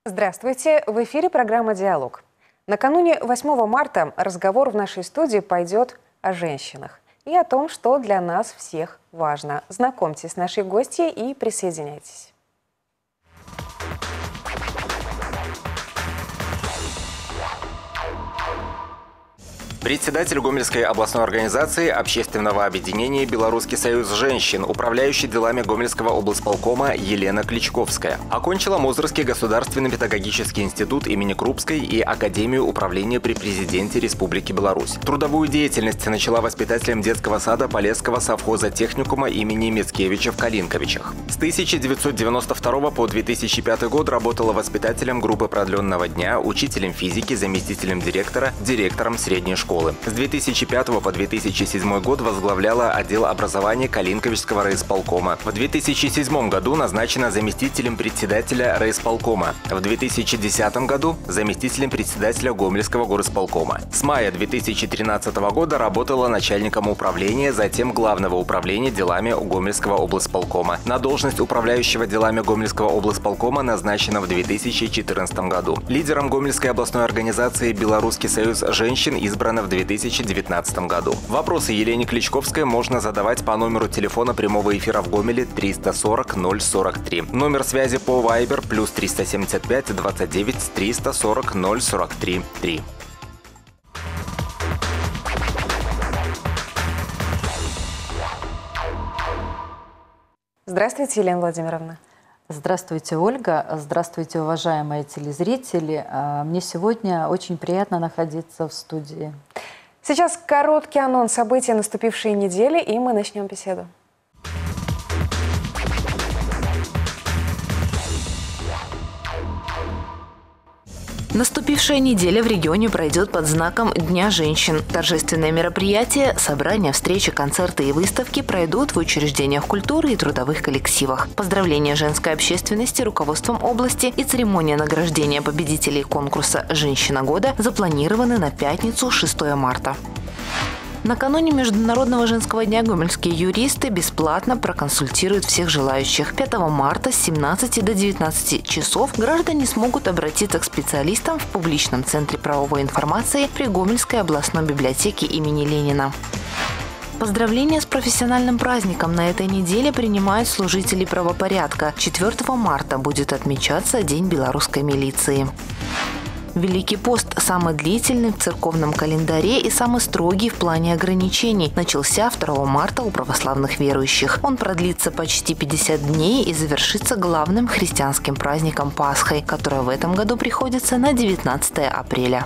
Здравствуйте! В эфире программа «Диалог». Накануне 8 марта разговор в нашей студии пойдет о женщинах и о том, что для нас всех важно. Знакомьтесь с нашей гостьей и присоединяйтесь. Председатель Гомельской областной организации общественного объединения «Белорусский союз женщин», управляющий делами Гомельского облсполкома Елена Кличковская. Окончила Мозырский государственный педагогический институт имени Крупской и Академию управления при президенте Республики Беларусь. Трудовую деятельность начала воспитателем детского сада Полесского совхоза техникума имени Мицкевича в Калинковичах. С 1992 по 2005 год работала воспитателем группы продленного дня, учителем физики, заместителем директора, директором средней школы. С 2005 по 2007 год возглавляла отдел образования Калинковичского райисполкома. В 2007 году назначена заместителем председателя райисполкома. В 2010 году заместителем председателя Гомельского горисполкома. С мая 2013 года работала начальником управления, затем главного управления делами Гомельского облсполкома. На должность управляющего делами Гомельского облсполкома назначена в 2014 году. Лидером Гомельской областной организации «Белорусский союз женщин» избрана в 2019 году. Вопросы Елене Кличковской можно задавать по номеру телефона прямого эфира в Гомеле 340 043. Номер связи по Viber плюс 375 29 340 043 3. Здравствуйте, Елена Владимировна. Здравствуйте, Ольга. Здравствуйте, уважаемые телезрители. Мне сегодня очень приятно находиться в студии. Сейчас короткий анонс событий наступившей недели, и мы начнем беседу. Наступившая неделя в регионе пройдет под знаком Дня женщин. Торжественные мероприятия, собрания, встречи, концерты и выставки пройдут в учреждениях культуры и трудовых коллективах. Поздравления женской общественности руководством области и церемония награждения победителей конкурса «Женщина года» запланированы на пятницу, 6 марта. Накануне Международного женского дня гомельские юристы бесплатно проконсультируют всех желающих. 5 марта с 17 до 19 часов граждане смогут обратиться к специалистам в публичном центре правовой информации при Гомельской областной библиотеке имени Ленина. Поздравления с профессиональным праздником на этой неделе принимают служители правопорядка. 4 марта будет отмечаться День белорусской милиции. Великий пост, самый длительный в церковном календаре и самый строгий в плане ограничений, начался 2 марта у православных верующих. Он продлится почти 50 дней и завершится главным христианским праздником Пасхой, которая в этом году приходится на 19 апреля.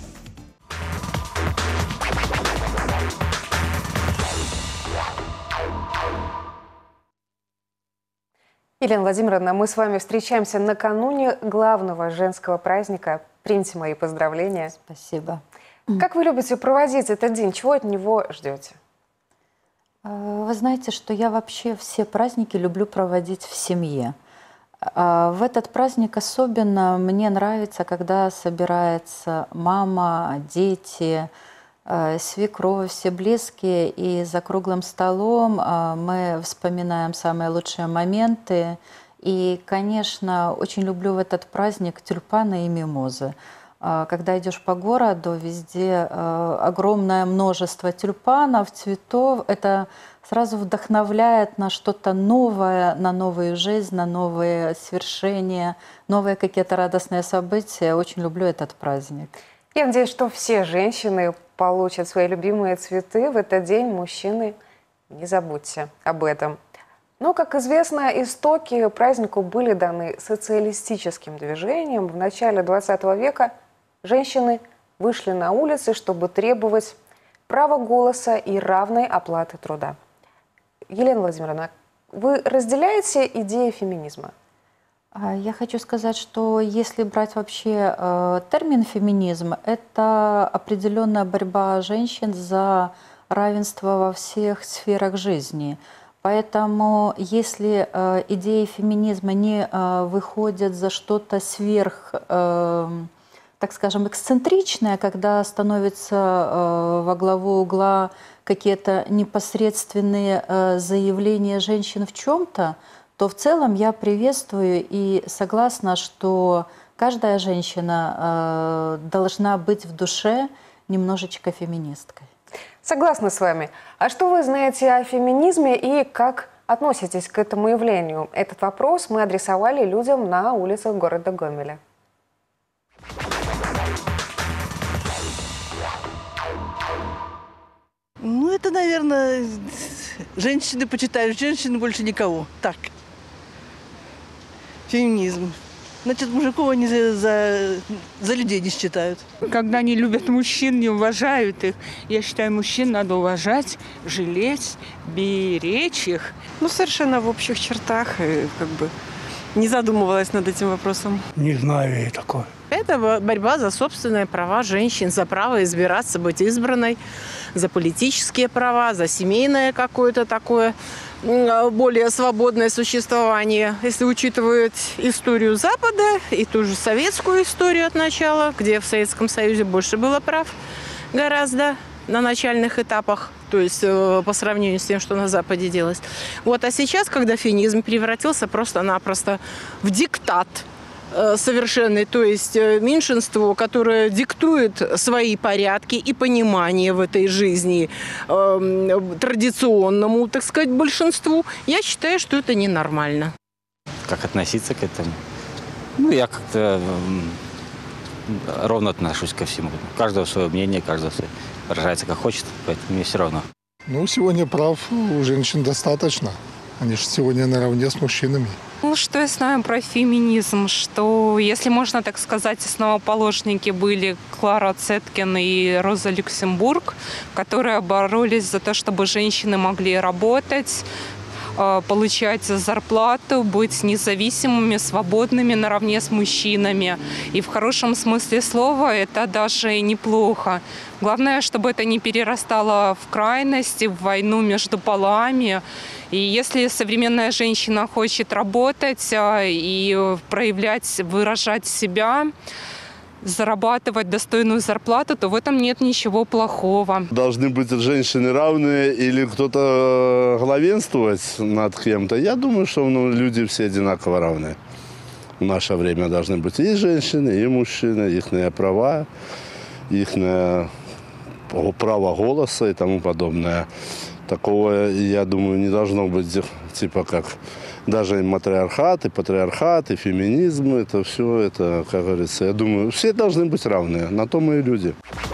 Елена Владимировна, мы с вами встречаемся накануне главного женского праздника. Примите мои поздравления. Спасибо. Как вы любите проводить этот день? Чего от него ждете? Вы знаете, что я вообще все праздники люблю проводить в семье. В этот праздник особенно мне нравится, когда собирается мама, дети, свекровь, все близкие, и за круглым столом мы вспоминаем самые лучшие моменты. И, конечно, очень люблю в этот праздник тюльпаны и мимозы. Когда идешь по городу, везде огромное множество тюльпанов, цветов. Это сразу вдохновляет на что-то новое, на новую жизнь, на новые свершения, новые какие-то радостные события. Очень люблю этот праздник. Я надеюсь, что все женщины получат свои любимые цветы в этот день. Мужчины, не забудьте об этом. Но, как известно, истоки празднику были даны социалистическим движением. В начале 20 века женщины вышли на улицы, чтобы требовать права голоса и равной оплаты труда. Елена Владимировна, вы разделяете идеи феминизма? Я хочу сказать, что если брать вообще термин «феминизм», это определенная борьба женщин за равенство во всех сферах жизни. Поэтому если идеи феминизма не выходят за что-то сверх, так скажем, эксцентричное, когда становятся во главу угла какие-то непосредственные заявления женщин в чем-то, то в целом я приветствую и согласна, что каждая женщина должна быть в душе немножечко феминисткой. Согласна с вами. А что вы знаете о феминизме и как относитесь к этому явлению? Этот вопрос мы адресовали людям на улицах города Гомеля. Ну, это, наверное, женщины почитают женщин, больше никого. Так. Феминизм. Значит, мужиков они за людей не считают. Когда не любят мужчин, не уважают их. Я считаю, мужчин надо уважать, жалеть, беречь их. Ну, совершенно в общих чертах, как бы не задумывалась над этим вопросом. Не знаю я такое. Это борьба за собственные права женщин, за право избираться, быть избранной, за политические права, за семейное какое-то такое более свободное существование. Если учитывать историю Запада и ту же советскую историю от начала, где в Советском Союзе больше было прав гораздо на начальных этапах, то есть по сравнению с тем, что на Западе делалось. Вот, а сейчас, когда феминизм превратился просто-напросто в диктат совершенный, то есть меньшинство, которое диктует свои порядки и понимание в этой жизни традиционному, так сказать, большинству, я считаю, что это ненормально. Как относиться к этому? Ну, я как-то ровно отношусь ко всему. У каждого свое мнение, каждый выражается как хочет, поэтому мне все равно. Ну, сегодня прав у женщин достаточно. Они же сегодня наравне с мужчинами. Ну, что я знаю про феминизм, что, если можно так сказать, основоположники были Клара Цеткин и Роза Люксембург, которые боролись за то, чтобы женщины могли работать, получать зарплату, быть независимыми, свободными наравне с мужчинами. И в хорошем смысле слова это даже неплохо. Главное, чтобы это не перерастало в крайности, в войну между полами. И если современная женщина хочет работать и проявлять, выражать себя, зарабатывать достойную зарплату, то в этом нет ничего плохого. Должны быть женщины равные или кто-то главенствовать над кем-то? Я думаю, что люди все одинаково равны. В наше время должны быть и женщины, и мужчины, их права, их право голоса и тому подобное. Такого, я думаю, не должно быть, типа как даже и матриархат, и патриархат, и феминизм, это все, это, как говорится, я думаю, все должны быть равны, на то мы и люди.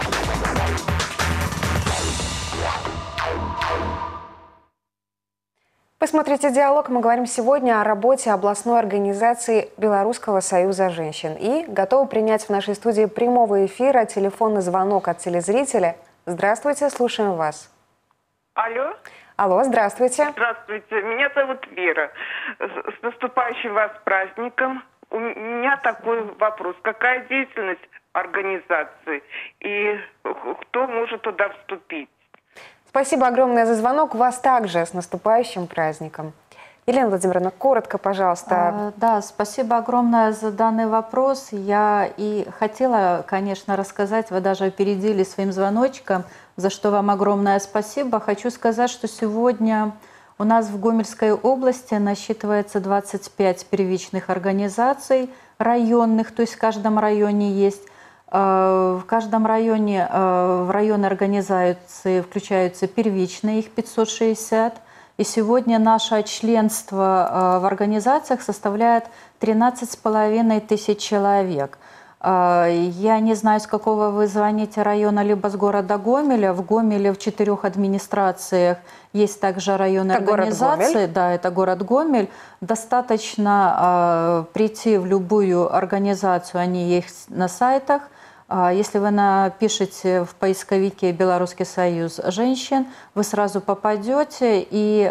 Посмотрите диалог. Мы говорим сегодня о работе областной организации Белорусского союза женщин. И готовы принять в нашей студии прямого эфира телефонный звонок от телезрителя. Здравствуйте, слушаем вас. Алло. Алло, здравствуйте. Здравствуйте, меня зовут Вера. С наступающим вас праздником. У меня такой вопрос. Какая деятельность организации и кто может туда вступить? Спасибо огромное за звонок. Вас также с наступающим праздником. Елена Владимировна, коротко, пожалуйста. Да, спасибо огромное за данный вопрос. Я и хотела, конечно, рассказать, вы даже опередили своим звоночком, за что вам огромное спасибо. Хочу сказать, что сегодня у нас в Гомельской области насчитывается 25 первичных организаций районных, то есть в каждом районе есть. В каждом районе в районные организации включаются первичные, их 560. И сегодня наше членство в организациях составляет 13,5 тысяч человек. Я не знаю, с какого вы звоните района, либо с города Гомеля. В Гомеле в 4 администрациях есть также районные организации. Да, это город Гомель. Достаточно прийти в любую организацию, они есть на сайтах. Если вы напишете в поисковике «Белорусский союз женщин», вы сразу попадете, и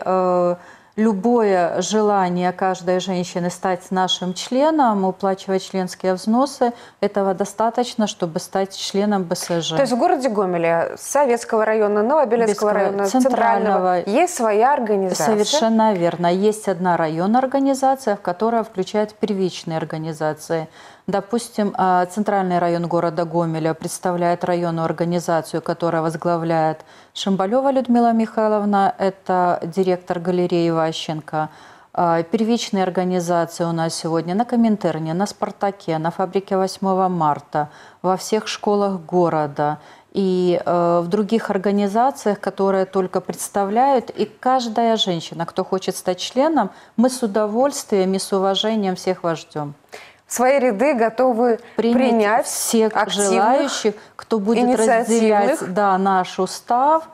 любое желание каждой женщины стать нашим членом, уплачивать членские взносы, этого достаточно, чтобы стать членом БСЖ. То есть в городе Гомеле Советского района, Новобелецкого района, Центрального есть своя организация? Совершенно верно. Есть одна районная организация, которая включает первичные организации. Допустим, Центральный район города Гомеля представляет районную организацию, которая возглавляет Шимбалева Людмила Михайловна, это директор галереи Ващенко. Первичные организации у нас сегодня на Коминтерне, на Спартаке, на фабрике 8 марта, во всех школах города и в других организациях, которые только представляют. И каждая женщина, кто хочет стать членом, мы с удовольствием и с уважением всех вас ждем. В свои ряды готовы принять всех желающих, кто будет разделять наш устав,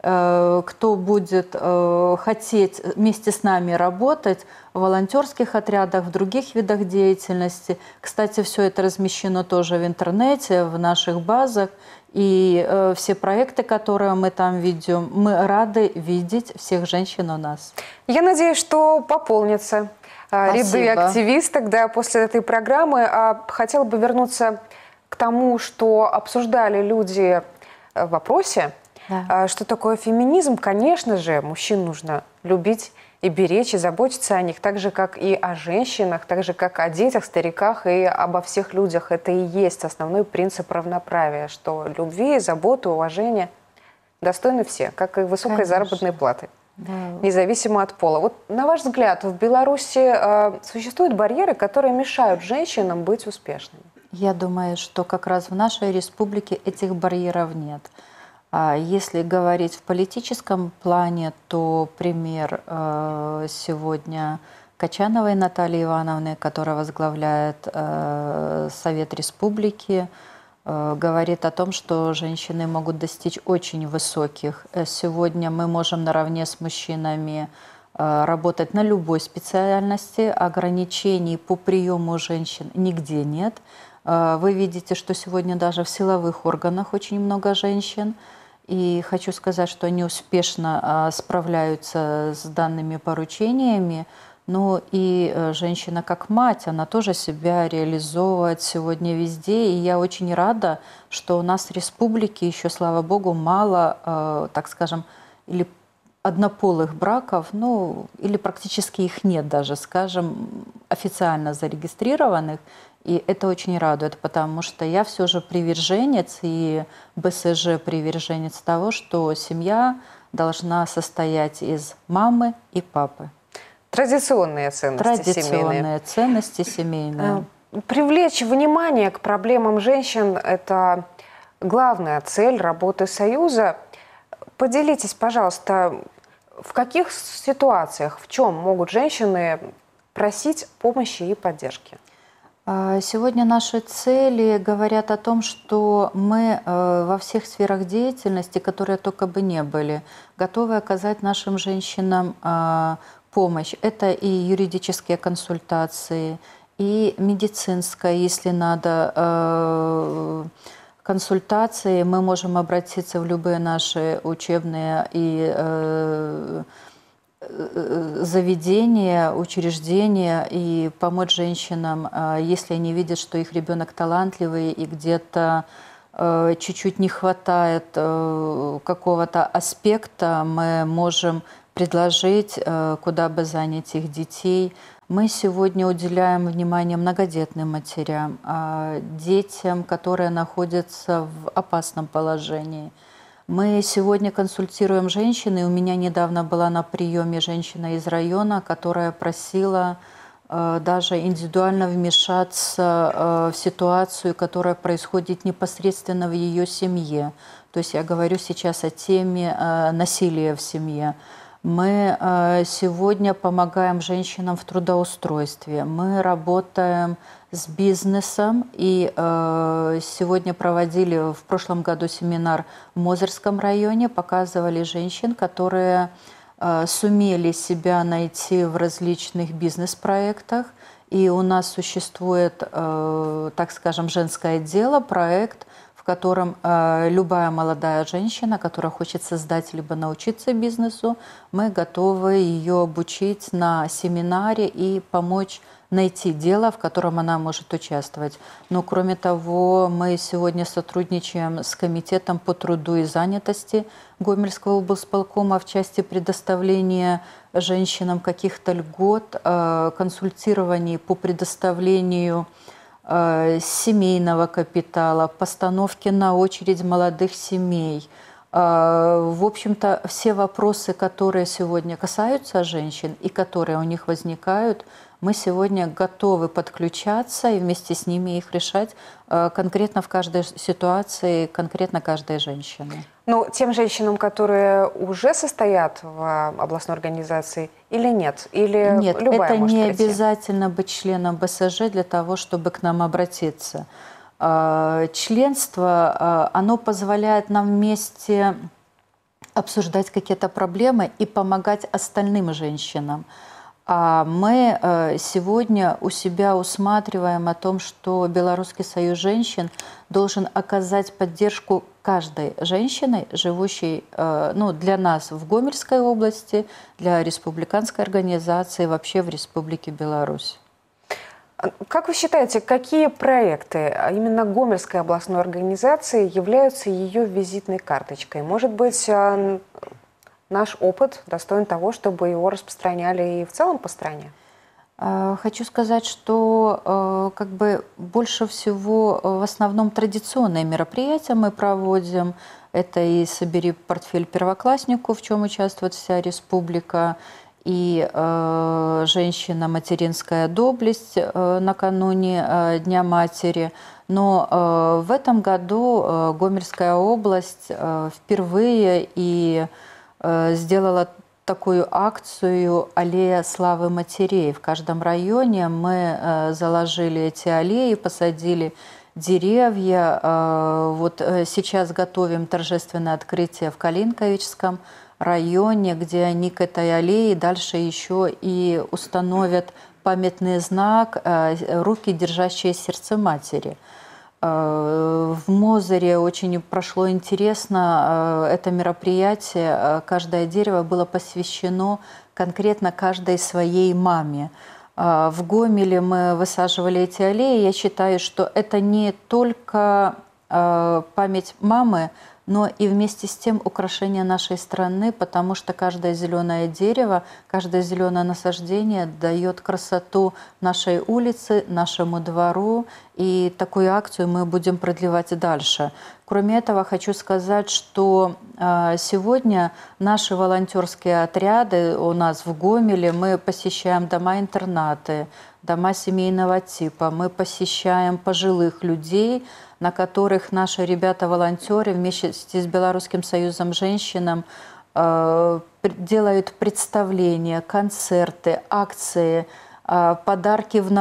кто будет хотеть вместе с нами работать в волонтерских отрядах, в других видах деятельности. Кстати, все это размещено тоже в интернете, в наших базах. И все проекты, которые мы там ведем, мы рады видеть всех женщин у нас. Я надеюсь, что пополнятся ряды активисток после этой программы. Хотела бы вернуться к тому, что обсуждали люди в вопросе. Да. Что такое феминизм? Конечно же, мужчин нужно любить и беречь, и заботиться о них, так же, как и о женщинах, так же, как о детях, стариках и обо всех людях. Это и есть основной принцип равноправия, что любви, заботы, уважения достойны все, как и высокой заработной платы, независимо от пола. Вот на ваш взгляд, в Беларуси существуют барьеры, которые мешают женщинам быть успешными? Я думаю, что как раз в нашей республике этих барьеров нет. Если говорить в политическом плане, то пример сегодня Качановой Натальи Ивановны, которая возглавляет Совет Республики, говорит о том, что женщины могут достичь очень высоких. Сегодня мы можем наравне с мужчинами работать на любой специальности, ограничений по приему женщин нигде нет. Вы видите, что сегодня даже в силовых органах очень много женщин. И хочу сказать, что они успешно справляются с данными поручениями. Ну и женщина как мать, она тоже себя реализовывает сегодня везде. И я очень рада, что у нас в республике еще, слава богу, мало, так скажем, или однополых браков, ну или практически их нет даже, скажем, официально зарегистрированных. И это очень радует, потому что я все же приверженец, и БСЖ приверженец того, что семья должна состоять из мамы и папы. Традиционные ценности семейные. Ценности семейные. Привлечь внимание к проблемам женщин – это главная цель работы Союза. Поделитесь, пожалуйста, в каких ситуациях, в чем могут женщины просить помощи и поддержки? Сегодня наши цели говорят о том, что мы во всех сферах деятельности, которые только бы не были, готовы оказать нашим женщинам помощь. Это и юридические консультации, и медицинская, если надо, консультации. Мы можем обратиться в любые наши учебные и заведения, учреждения и помочь женщинам, если они видят, что их ребенок талантливый и где-то чуть-чуть не хватает какого-то аспекта, мы можем предложить, куда бы занять их детей. Мы сегодня уделяем внимание многодетным матерям, детям, которые находятся в опасном положении. Мы сегодня консультируем женщин, и у меня недавно была на приеме женщина из района, которая просила даже индивидуально вмешаться в ситуацию, которая происходит непосредственно в ее семье. То есть я говорю сейчас о теме насилия в семье. Мы сегодня помогаем женщинам в трудоустройстве. Мы работаем с бизнесом. И сегодня проводили в прошлом году семинар в Мозырском районе. Показывали женщин, которые сумели себя найти в различных бизнес-проектах. И у нас существует, так скажем, женское дело, проект, в котором любая молодая женщина, которая хочет создать либо научиться бизнесу, мы готовы ее обучить на семинаре и помочь найти дело, в котором она может участвовать. Но кроме того, мы сегодня сотрудничаем с Комитетом по труду и занятости Гомельского облсполкома в части предоставления женщинам каких-то льгот, консультирований по предоставлению семейного капитала, постановки на очередь молодых семей, В общем-то, все вопросы, которые сегодня касаются женщин и которые у них возникают, мы сегодня готовы подключаться и вместе с ними их решать конкретно в каждой ситуации, конкретно каждой женщине. Ну, тем женщинам, которые уже состоят в областной организации, или нет? Или нет, любая это может не прийти? обязательно быть членом БСЖ для того, чтобы к нам обратиться. Членство, оно позволяет нам вместе обсуждать какие-то проблемы и помогать остальным женщинам. А мы сегодня у себя усматриваем о том, что Белорусский союз женщин должен оказать поддержку каждой женщине, живущей для нас в Гомельской области, для республиканской организации, вообще в Республике Беларусь. Как вы считаете, какие проекты именно Гомельской областной организации являются ее визитной карточкой? Может быть, наш опыт достоин того, чтобы его распространяли и в целом по стране? Хочу сказать, что больше всего в основном традиционные мероприятия мы проводим. Это и «Собери портфель первокласснику», в чем участвует вся республика, и «Женщина-материнская доблесть» накануне Дня матери. Но в этом году Гомельская область впервые и сделала такую акцию «Аллея славы матерей». В каждом районе мы заложили эти аллеи, посадили деревья. Вот сейчас готовим торжественное открытие в Калинковичском районе, где они к этой аллее дальше еще и установят памятный знак «Руки, держащие сердце матери». В Мозыре очень прошло интересно это мероприятие. Каждое дерево было посвящено конкретно каждой своей маме. В Гомеле мы высаживали эти аллеи. Я считаю, что это не только память мамы, но и вместе с тем украшение нашей страны, потому что каждое зеленое дерево, каждое зеленое насаждение дает красоту нашей улице, нашему двору, и такую акцию мы будем продлевать дальше. Кроме этого, хочу сказать, что сегодня наши волонтерские отряды у нас в Гомеле, мы посещаем дома-интернаты, дома семейного типа, мы посещаем пожилых людей, на которых наши ребята-волонтеры вместе с Белорусским союзом женщин делают представления, концерты, акции, подарки в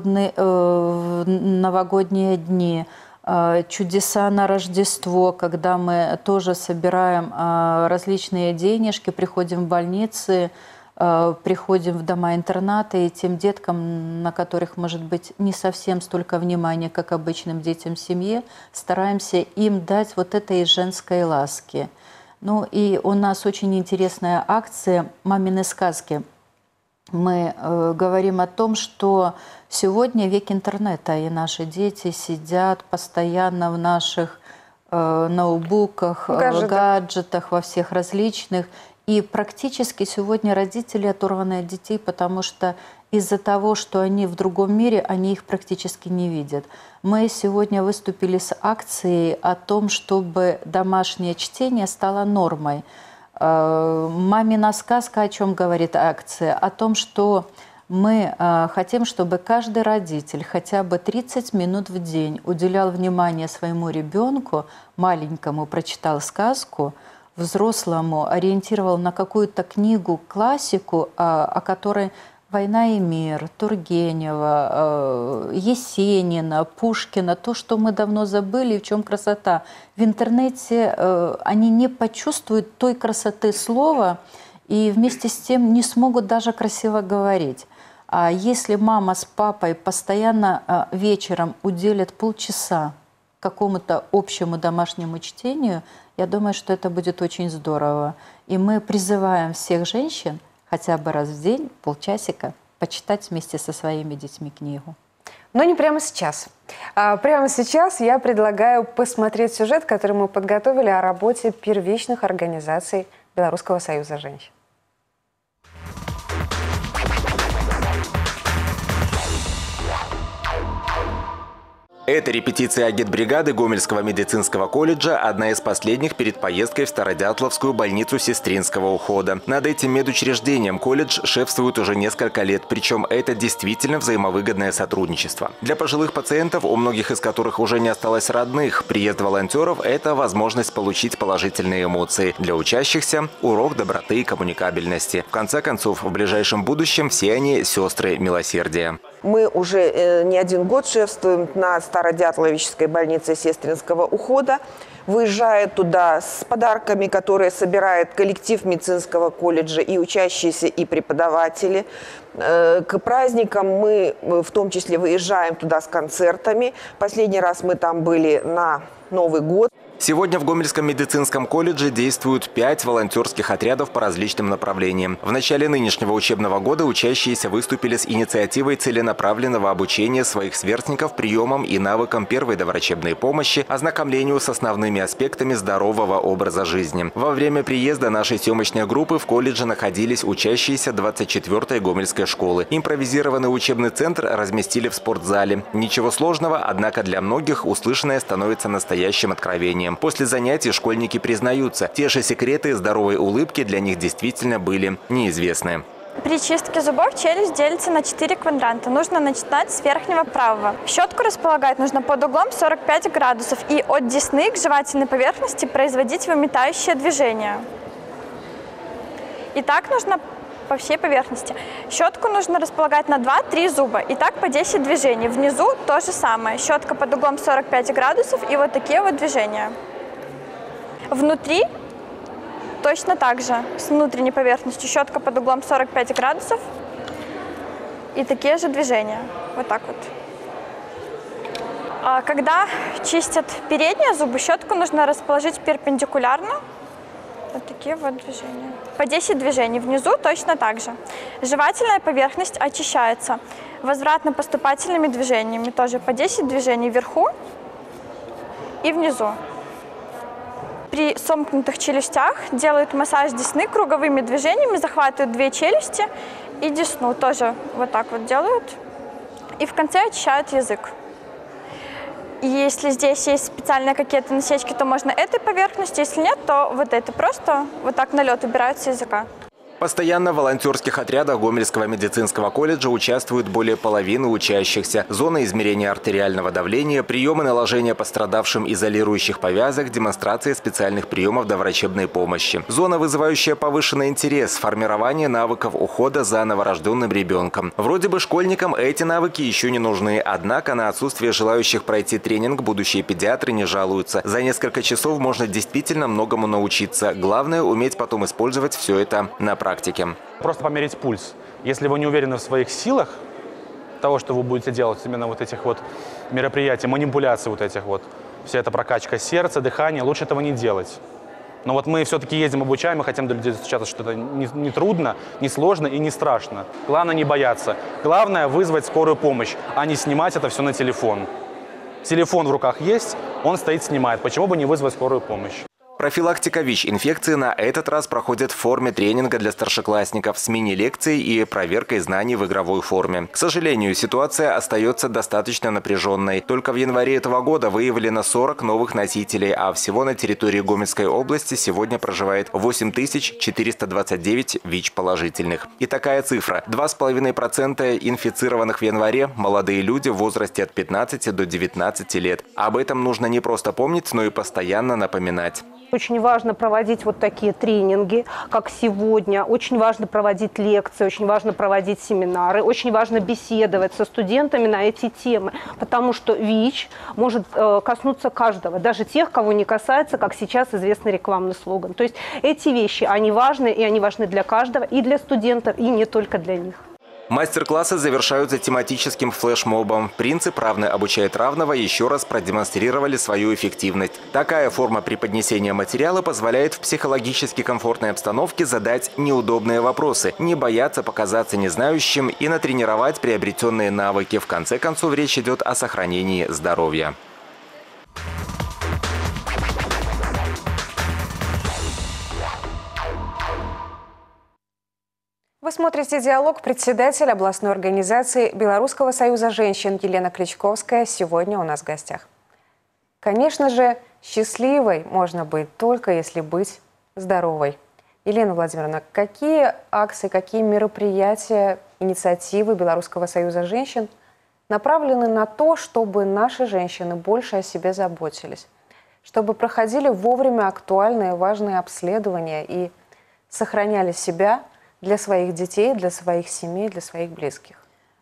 новогодние дни, чудеса на Рождество, когда мы тоже собираем различные денежки, приходим в больницы, приходим в дома-интернаты, и тем деткам, на которых, может быть, не совсем столько внимания, как обычным детям в семье, стараемся им дать вот этой женской ласки. Ну и у нас очень интересная акция «Мамины сказки». Мы говорим о том, что сегодня век интернета, и наши дети сидят постоянно в наших ноутбуках, гаджетах, во всех различных. И практически сегодня родители оторваны от детей, потому что из-за того, что они в другом мире, они их практически не видят. Мы сегодня выступили с акцией о том, чтобы домашнее чтение стало нормой. «Мамина сказка» о чем говорит акция? О том, что мы хотим, чтобы каждый родитель хотя бы 30 минут в день уделял внимание своему ребенку, маленькому, прочитал сказку, взрослому ориентировал на какую-то книгу, классику, о которой «Война и мир», Тургенева, Есенина, Пушкина, то, что мы давно забыли, в чем красота. В интернете они не почувствуют той красоты слова и вместе с тем не смогут даже красиво говорить. А если мама с папой постоянно вечером уделят полчаса какому-то общему домашнему чтению, я думаю, что это будет очень здорово. И мы призываем всех женщин хотя бы раз в день, полчасика, почитать вместе со своими детьми книгу. Но не прямо сейчас. Прямо сейчас я предлагаю посмотреть сюжет, который мы подготовили о работе первичных организаций Белорусского союза женщин. Эта репетиция агитбригады Гомельского медицинского колледжа – одна из последних перед поездкой в Стародятловскую больницу сестринского ухода. Над этим медучреждением колледж шефствует уже несколько лет, причем это действительно взаимовыгодное сотрудничество. Для пожилых пациентов, у многих из которых уже не осталось родных, приезд волонтеров – это возможность получить положительные эмоции. Для учащихся – урок доброты и коммуникабельности. В конце концов, в ближайшем будущем все они – сестры милосердия. Мы уже не один год шефствуем на Стародятловической больнице сестринского ухода. Выезжая туда с подарками, которые собирает коллектив медицинского колледжа, и учащиеся, и преподаватели. К праздникам мы в том числе выезжаем туда с концертами. Последний раз мы там были на Новый год. Сегодня в Гомельском медицинском колледже действуют 5 волонтерских отрядов по различным направлениям. В начале нынешнего учебного года учащиеся выступили с инициативой целенаправленного обучения своих сверстников приемам и навыкам первой доврачебной помощи, ознакомлению с основными аспектами здорового образа жизни. Во время приезда нашей съемочной группы в колледже находились учащиеся 24-й Гомельской школы. Импровизированный учебный центр разместили в спортзале. Ничего сложного, однако для многих услышанное становится настоящим откровением. После занятий школьники признаются, те же секреты здоровой улыбки для них действительно были неизвестны. При чистке зубов челюсть делится на 4 квадранта. Нужно начинать с верхнего правого. Щетку располагать нужно под углом 45 градусов и от десны к жевательной поверхности производить выметающее движение. И так нужно по всей поверхности. Щетку нужно располагать на 2-3 зуба. И так по 10 движений. Внизу то же самое. Щетка под углом 45 градусов и вот такие вот движения. Внутри точно так же. С внутренней поверхностью щетка под углом 45 градусов. И такие же движения. Вот так вот. А когда чистят передние зубы, щетку нужно расположить перпендикулярно. Вот такие вот движения. По 10 движений. Внизу точно так же. Жевательная поверхность очищается возвратно-поступательными движениями. Тоже по 10 движений вверху и внизу. При сомкнутых челюстях делают массаж десны круговыми движениями, захватывают 2 челюсти и десну. Тоже вот так вот делают. И в конце очищают язык. Если здесь есть специальные какие-то насечки, то можно этой поверхностью, если нет, то вот это просто вот так на лед убирают с языка. Постоянно в волонтерских отрядах Гомельского медицинского колледжа участвуют более половины учащихся. Зона измерения артериального давления, приемы наложения пострадавшим изолирующих повязок, демонстрация специальных приемов доврачебной помощи. Зона, вызывающая повышенный интерес, формирование навыков ухода за новорожденным ребенком. Вроде бы школьникам эти навыки еще не нужны, однако на отсутствие желающих пройти тренинг будущие педиатры не жалуются. За несколько часов можно действительно многому научиться. Главное – уметь потом использовать все это на практике. Просто померить пульс. Если вы не уверены в своих силах, того, что вы будете делать, именно вот этих вот мероприятий, манипуляций вот этих вот, вся эта прокачка сердца, дыхания, лучше этого не делать. Но вот мы все-таки ездим, обучаем, мы хотим до людей достучаться, что это не трудно, не сложно и не страшно. Главное не бояться. Главное вызвать скорую помощь, а не снимать это все на телефон. Телефон в руках есть, он стоит, снимает. Почему бы не вызвать скорую помощь? Профилактика ВИЧ-инфекции на этот раз проходит в форме тренинга для старшеклассников с мини-лекцией и проверкой знаний в игровой форме. К сожалению, ситуация остается достаточно напряженной. Только в январе этого года выявлено 40 новых носителей, а всего на территории Гомельской области сегодня проживает 8429 ВИЧ-положительных. И такая цифра – 2,5% инфицированных в январе – молодые люди в возрасте от 15 до 19 лет. Об этом нужно не просто помнить, но и постоянно напоминать. Очень важно проводить вот такие тренинги, как сегодня. Очень важно проводить лекции, очень важно проводить семинары, очень важно беседовать со студентами на эти темы, потому что ВИЧ может коснуться каждого, даже тех, кого не касается, как сейчас известный рекламный слоган. То есть эти вещи, они важны, и они важны для каждого, и для студентов, и не только для них. Мастер-классы завершаются тематическим флешмобом. Принцип «Равный обучает равного» еще раз продемонстрировали свою эффективность. Такая форма преподнесения материала позволяет в психологически комфортной обстановке задать неудобные вопросы, не бояться показаться незнающим и натренировать приобретенные навыки. В конце концов, речь идет о сохранении здоровья. В Вы смотрите «Диалог». Председатель областной организации Белорусского союза женщин Елена Кличковская сегодня у нас в гостях. Конечно же, счастливой можно быть только если быть здоровой. Елена Владимировна, какие акции, какие мероприятия, инициативы Белорусского союза женщин направлены на то, чтобы наши женщины больше о себе заботились, чтобы проходили вовремя актуальные важные обследования и сохраняли себя для своих детей, для своих семей, для своих близких?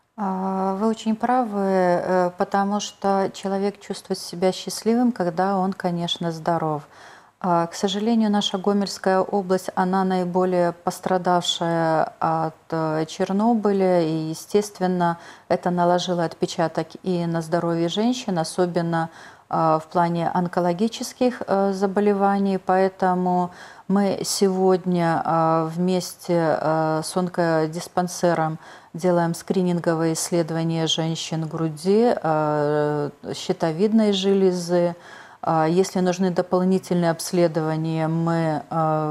Вы очень правы, потому что человек чувствует себя счастливым, когда он, конечно, здоров. К сожалению, наша Гомельская область, она наиболее пострадавшая от Чернобыля, и, естественно, это наложило отпечаток и на здоровье женщин, особенно в плане онкологических заболеваний. Поэтому мы сегодня вместе с онкодиспансером делаем скрининговые исследования женщин груди, щитовидной железы. Если нужны дополнительные обследования, мы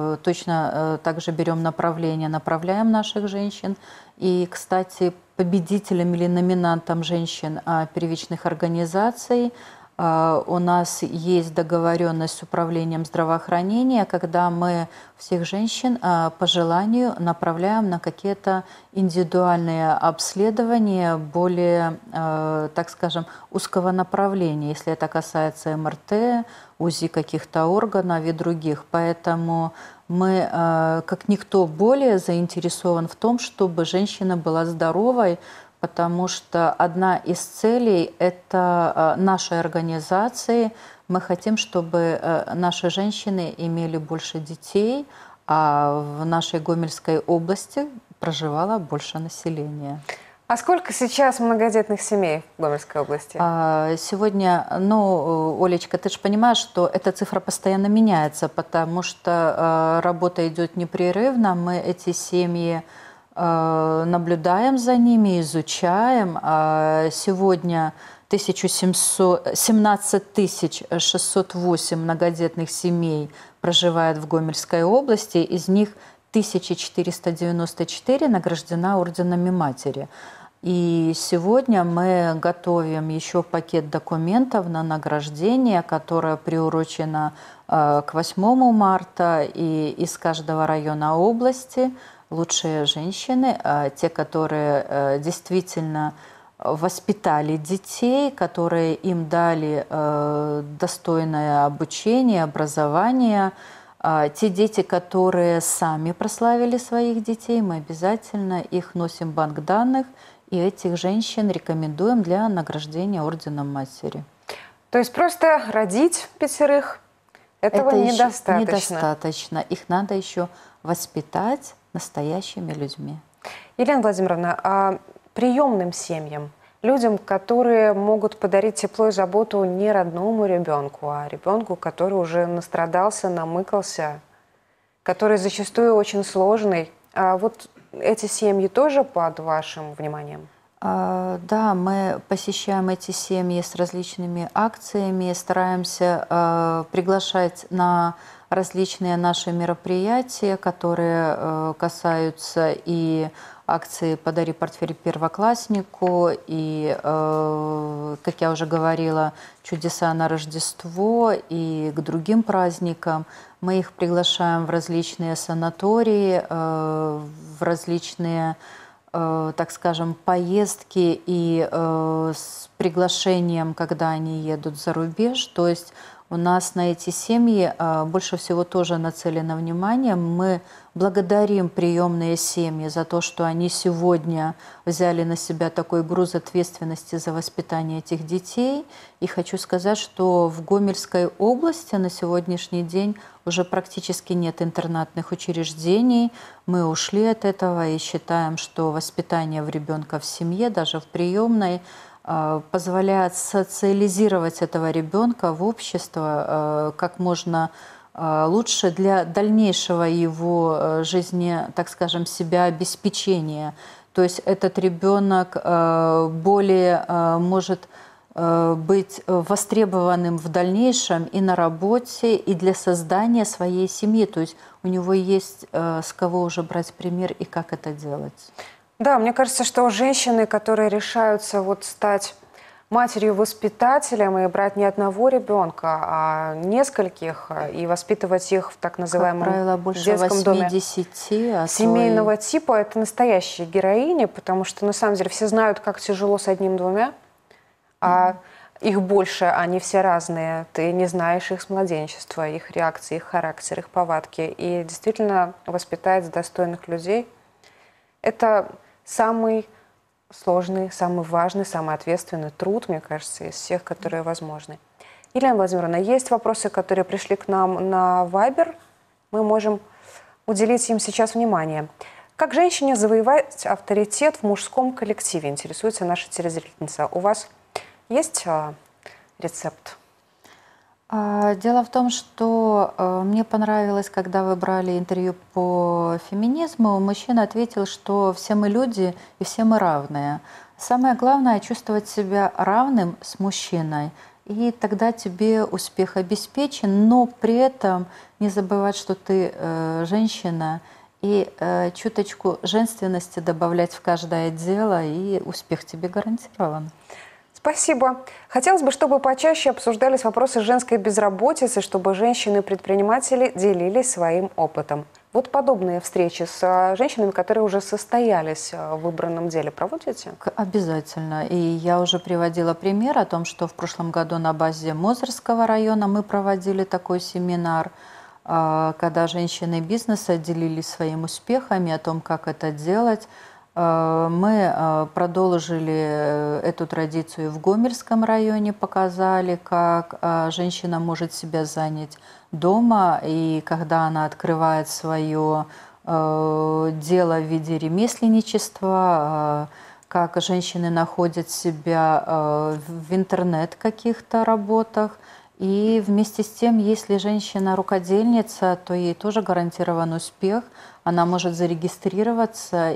точно также берем направление, направляем наших женщин. И, кстати, победителем или номинантом женщин первичных организаций у нас есть договоренность с управлением здравоохранения, когда мы всех женщин по желанию направляем на какие-то индивидуальные обследования более, так скажем, узкого направления, если это касается МРТ, УЗИ каких-то органов и других. Поэтому мы, как никто, более заинтересован в том, чтобы женщина была здоровой, потому что одна из целей это нашей организации. Мы хотим, чтобы наши женщины имели больше детей, а в нашей Гомельской области проживало больше населения. А сколько сейчас многодетных семей в Гомельской области? Сегодня, Олечка, ты же понимаешь, что эта цифра постоянно меняется, потому что работа идет непрерывно. Мы эти семьи наблюдаем за ними, изучаем. Сегодня 17 608 многодетных семей проживает в Гомельской области, из них 1494 награждена орденами Матери. И сегодня мы готовим еще пакет документов на награждение, которое приурочено к 8 марта, и из каждого района области лучшие женщины, те, которые действительно воспитали детей, которые им дали достойное обучение, образование. Те дети, которые сами прославили своих детей, мы обязательно их носим в банк данных, и этих женщин рекомендуем для награждения орденом Матери. То есть просто родить 5 этого недостаточно? Недостаточно. Их надо еще воспитать настоящими людьми. Елена Владимировна, а приемным семьям, людям, которые могут подарить тепло и заботу не родному ребенку, а ребенку, который уже настрадался, намыкался, который зачастую очень сложный, а вот эти семьи тоже под вашим вниманием? Да, мы посещаем эти семьи с различными акциями, стараемся приглашать на различные наши мероприятия, которые касаются и акции «Подари портфель первокласснику», и, как я уже говорила, «Чудеса на Рождество», и к другим праздникам. Мы их приглашаем в различные санатории, в различные, так скажем, поездки и с приглашением, когда они едут за рубеж. То есть у нас на эти семьи больше всего тоже нацелено внимание. Мы благодарим приемные семьи за то, что они сегодня взяли на себя такой груз ответственности за воспитание этих детей. И хочу сказать, что в Гомельской области на сегодняшний день уже практически нет интернатных учреждений. Мы ушли от этого и считаем, что воспитание ребенка в семье, даже в приемной, позволяет социализировать этого ребенка в общество как можно лучше для дальнейшего его жизни, так скажем, себя обеспечения. То есть этот ребенок более может быть востребованным в дальнейшем и на работе, и для создания своей семьи. То есть у него есть с кого уже брать пример и как это делать. Да, мне кажется, что женщины, которые решаются вот стать матерью-воспитателем и брать не одного ребенка, а нескольких, и воспитывать их в так называемом как правило, больше детском 80, доме семейного типа, это настоящие героини, потому что на самом деле все знают, как тяжело с одним-двумя, а их больше, они все разные. Ты не знаешь их с младенчества, их реакции, их характер, их повадки. И действительно воспитать достойных людей – это самый сложный, самый важный, самый ответственный труд, мне кажется, из всех, которые возможны. Елена Владимировна, есть вопросы, которые пришли к нам на Viber. Мы можем уделить им сейчас внимание. Как женщине завоевать авторитет в мужском коллективе? Интересуется наша телезрительница. У вас есть рецепт? Дело в том, что мне понравилось, когда вы брали интервью по феминизму, мужчина ответил, что все мы люди и все мы равные. Самое главное — чувствовать себя равным с мужчиной, и тогда тебе успех обеспечен, но при этом не забывать, что ты женщина, и чуточку женственности добавлять в каждое дело, и успех тебе гарантирован. Спасибо. Хотелось бы, чтобы почаще обсуждались вопросы женской безработицы, чтобы женщины-предприниматели делились своим опытом. Вот подобные встречи с женщинами, которые уже состоялись в выбранном деле, проводите? Обязательно. И я уже приводила пример о том, что в прошлом году на базе Мозырского района мы проводили такой семинар, когда женщины бизнеса делились своими успехами, о том, как это делать. Мы продолжили эту традицию в Гомельском районе, показали, как женщина может себя занять дома, и когда она открывает свое дело в виде ремесленничества, как женщины находят себя в интернет каких-то работах. И вместе с тем, если женщина рукодельница, то ей тоже гарантирован успех. Она может зарегистрироваться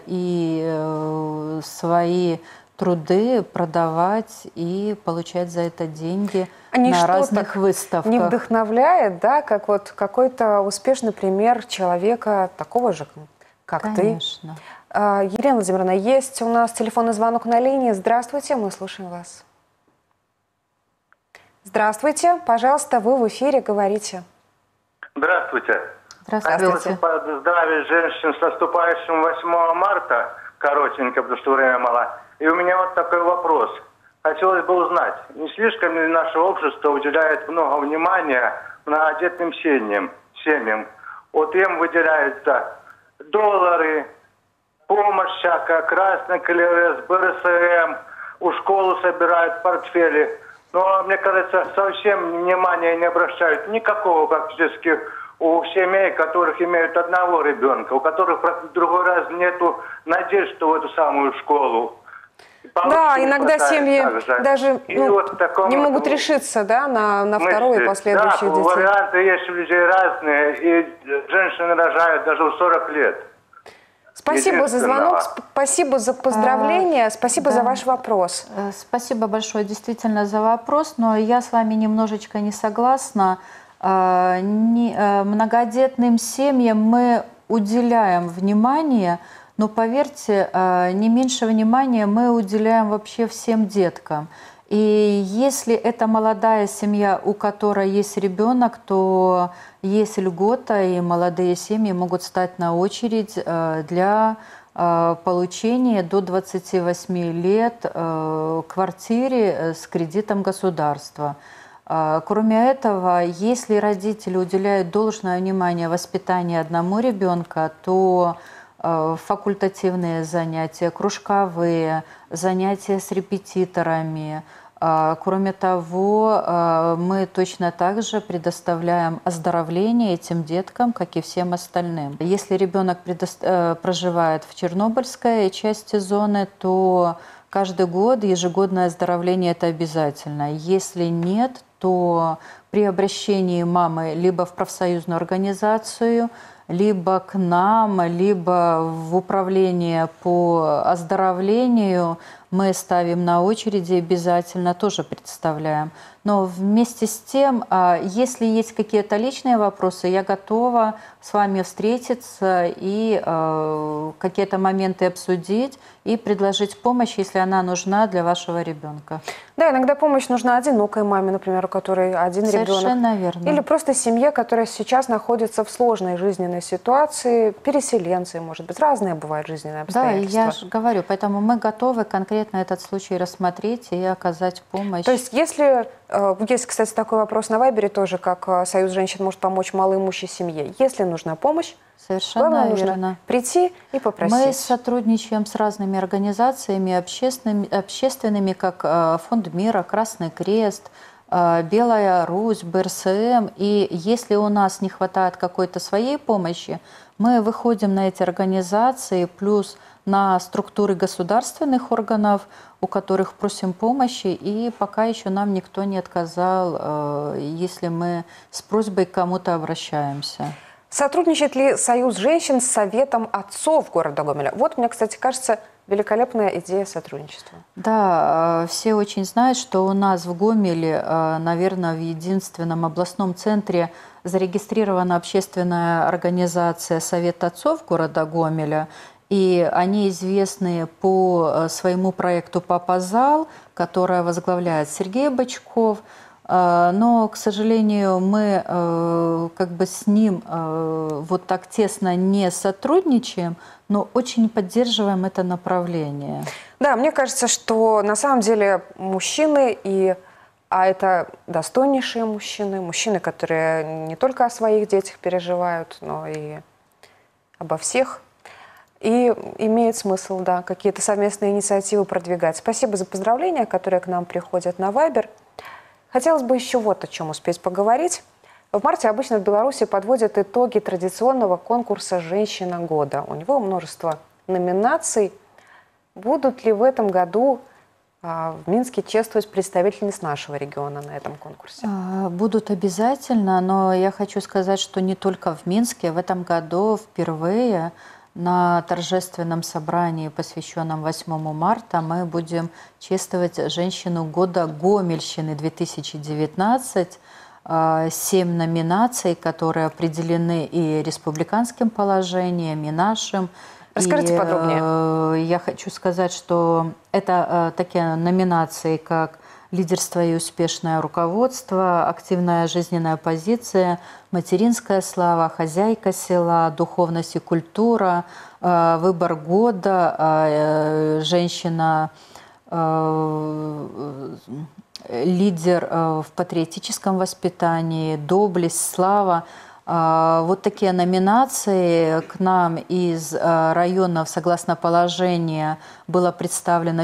и свои труды продавать и получать за это деньги на разных выставках. Не вдохновляет, да, как вот какой-то успешный пример человека такого же, как Конечно. ты? Елена Владимировна, есть у нас телефонный звонок на линии. Здравствуйте, мы слушаем вас. Здравствуйте, пожалуйста, вы в эфире, говорите. Здравствуйте. Здравствуйте. Хотел поздравить женщин с наступающим 8 марта, коротенько, потому что время мало. И у меня вот такой вопрос. Хотелось бы узнать, не слишком ли наше общество уделяет много внимания многодетным семьям? Вот им выделяются доллары, помощь всякая, Красный КЛС, БРСМ, у школы собирают портфели. Но, мне кажется, совсем внимания не обращают никакого практически у семей, которых имеют одного ребенка, у которых в другой раз нету надежд, что в эту самую школу. Да, иногда семьи даже не могут решиться, да, на второй и последующие детей. Варианты есть у людей разные, и женщины рожают даже в 40 лет. Спасибо за звонок, спасибо за поздравления, спасибо за ваш вопрос. Спасибо большое действительно за вопрос, но я с вами немножечко не согласна. Многодетным семьям мы уделяем внимание, но поверьте, не меньше внимания мы уделяем вообще всем деткам. И если это молодая семья, у которой есть ребенок, то есть льгота, и молодые семьи могут стать на очередь для получения до 28 лет квартиры с кредитом государства. Кроме этого, если родители уделяют должное внимание воспитанию одному ребенка, то факультативные занятия, кружковые, занятия с репетиторами. Кроме того, мы точно так же предоставляем оздоровление этим деткам, как и всем остальным. Если ребенок проживает в Чернобыльской части зоны, то каждый год ежегодное оздоровление – это обязательно. Если нет, то при обращении мамы либо в профсоюзную организацию, либо к нам, либо в управление по оздоровлению мы ставим на очереди, обязательно тоже представляем. Но вместе с тем, если есть какие-то личные вопросы, я готова с вами встретиться и какие-то моменты обсудить и предложить помощь, если она нужна для вашего ребенка. Да, иногда помощь нужна одинокой маме, например, у которой один ребенок. Совершенно верно. Или просто семье, которая сейчас находится в сложной жизненной ситуации, переселенцы, может быть, разные бывают жизненные обстоятельства. Да, я же говорю, поэтому мы готовы конкретно этот случай рассмотреть и оказать помощь. То есть, если есть, кстати, такой вопрос на Вайбере тоже, как Союз женщин может помочь малоимущей семье. Если нужна помощь, совершенно нужно верно. Прийти и попросить. Мы сотрудничаем с разными организациями общественными, как Фонд мира, Красный Крест, Белая Русь, БРСМ. И если у нас не хватает какой-то своей помощи, мы выходим на эти организации, плюс на структуры государственных органов, у которых просим помощи, и пока еще нам никто не отказал, если мы с просьбой к кому-то обращаемся. Сотрудничает ли Союз женщин с Советом отцов города Гомеля? Вот, мне, кстати, кажется, великолепная идея сотрудничества. Да, все очень знают, что у нас в Гомеле, наверное, в единственном областном центре зарегистрирована общественная организация Совет отцов города Гомеля. И они известны по своему проекту «Папа Зал», который возглавляет Сергей Бочков. Но, к сожалению, мы как бы с ним вот так тесно не сотрудничаем, но очень поддерживаем это направление. Да, мне кажется, что на самом деле мужчины, а это достойнейшие мужчины, которые не только о своих детях переживают, но и обо всех. И имеет смысл, да, какие-то совместные инициативы продвигать. Спасибо за поздравления, которые к нам приходят на Вайбер. Хотелось бы еще вот о чем успеть поговорить. В марте обычно в Беларуси подводят итоги традиционного конкурса «Женщина года». У него множество номинаций. Будут ли в этом году в Минске чествовать представительниц нашего региона на этом конкурсе? Будут обязательно, но я хочу сказать, что не только в Минске. В этом году впервые на торжественном собрании, посвященном 8 марта, мы будем чествовать «Женщину года Гомельщины 2019». 7 номинаций, которые определены и республиканским положением, и нашим. Расскажите подробнее. Я хочу сказать, что это такие номинации, как лидерство и успешное руководство, активная жизненная позиция, материнская слава, хозяйка села, духовность и культура, выбор года, женщина, лидер в патриотическом воспитании, доблесть, слава. Вот такие номинации к нам из районов, согласно положению, было представлено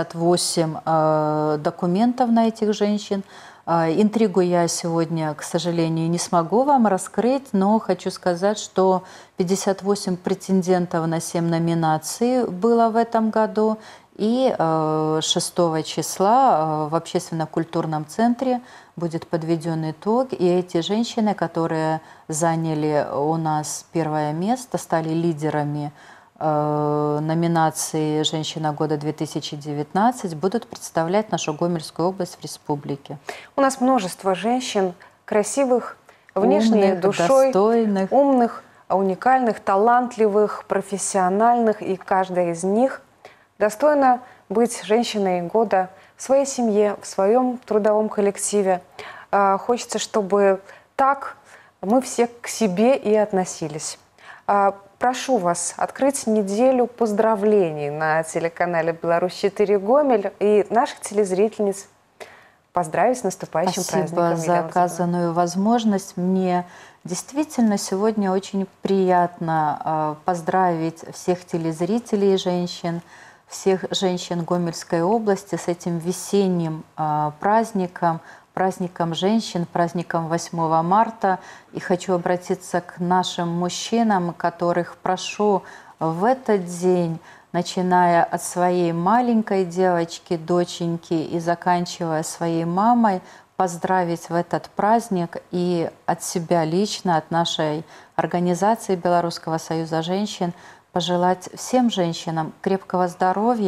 58 документов на этих женщин. Интригу я сегодня, к сожалению, не смогу вам раскрыть, но хочу сказать, что 58 претендентов на 7 номинаций было в этом году. И 6 числа в общественно-культурном центре будет подведен итог. И эти женщины, которые заняли у нас первое место, стали лидерами номинации «Женщина года-2019», будут представлять нашу Гомельскую область в республике. У нас множество женщин, красивых, внешней душой, достойных, умных, уникальных, талантливых, профессиональных. И каждая из них достойно быть женщиной года в своей семье, в своем трудовом коллективе. Хочется, чтобы так мы все к себе и относились. Прошу вас открыть неделю поздравлений на телеканале «Беларусь-4 Гомель» и наших телезрительниц поздравить с наступающим праздником. Спасибо за оказанную возможность. Мне действительно сегодня очень приятно поздравить всех телезрителей и женщин, всех женщин Гомельской области с этим весенним праздником, праздником женщин, праздником 8 марта. И хочу обратиться к нашим мужчинам, которых прошу в этот день, начиная от своей маленькой девочки, доченьки и заканчивая своей мамой, поздравить в этот праздник и от себя лично, от нашей организации Белорусского союза женщин, пожелать всем женщинам крепкого здоровья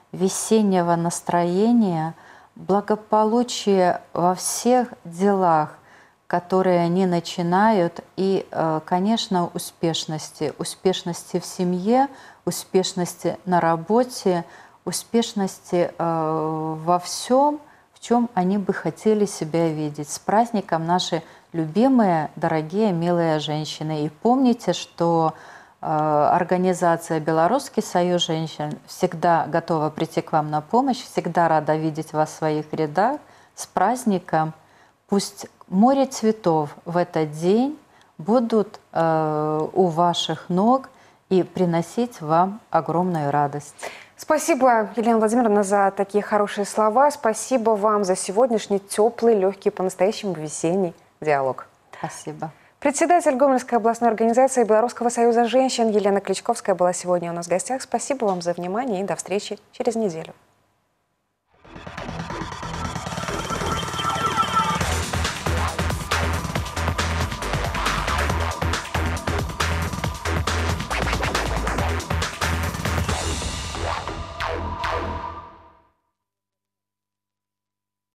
весеннего настроения, благополучия во всех делах, которые они начинают, и, конечно, успешности. Успешности в семье, успешности на работе, успешности во всем, в чем они бы хотели себя видеть. С праздником, наши любимые, дорогие, милые женщины. И помните, что организация «Белорусский союз женщин» всегда готова прийти к вам на помощь, всегда рада видеть вас в своих рядах. С праздником! Пусть море цветов в этот день будут у ваших ног и приносить вам огромную радость. Спасибо, Елена Владимировна, за такие хорошие слова. Спасибо вам за сегодняшний теплый, легкий, по-настоящему весенний диалог. Спасибо. Председатель Гомельской областной организации Белорусского союза женщин Елена Кличковская была сегодня у нас в гостях. Спасибо вам за внимание и до встречи через неделю.